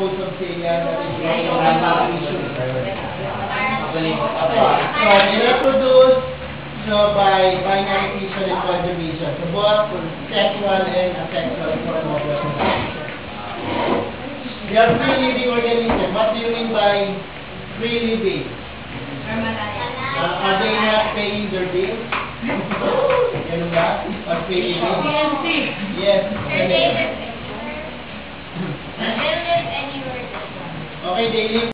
codes of Celia that is issue. So, they reproduce by binary fission and conjugation. So, both sexual and asexual form of reproduction. They are free-living organisms. What do you mean by free-living? Are they not paying their bills? Ganun ba? Or free-living? Yes. They live anywhere. Okay, they live